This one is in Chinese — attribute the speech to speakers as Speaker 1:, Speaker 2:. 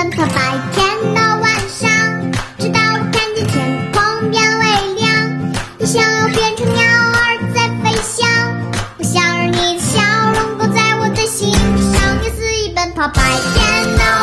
Speaker 1: 奔跑，白天到晚上，直到我看见天空变微亮。你想要变成鸟儿在飞翔，我想让你的笑容勾在我的心上，你肆意奔跑，白天到